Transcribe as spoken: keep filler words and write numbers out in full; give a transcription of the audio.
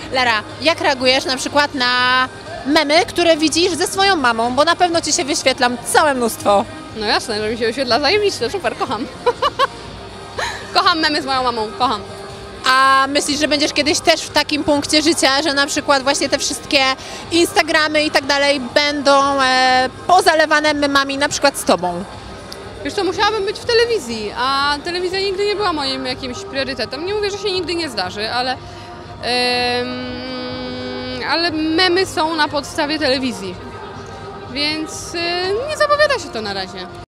Lara, jak reagujesz na przykład na memy, które widzisz ze swoją mamą, bo na pewno ci się wyświetlam całe mnóstwo. No jasne, że mi się wyświetla zajebiście, super, kocham. Kocham memy z moją mamą, kocham. A myślisz, że będziesz kiedyś też w takim punkcie życia, że na przykład właśnie te wszystkie Instagramy i tak dalej będą e, pozalewane memami na przykład z tobą? Wiesz co, musiałabym być w telewizji, a telewizja nigdy nie była moim jakimś priorytetem. Nie mówię, że się nigdy nie zdarzy, ale, yy, ale memy są na podstawie telewizji, więc yy, nie zapowiada się to na razie.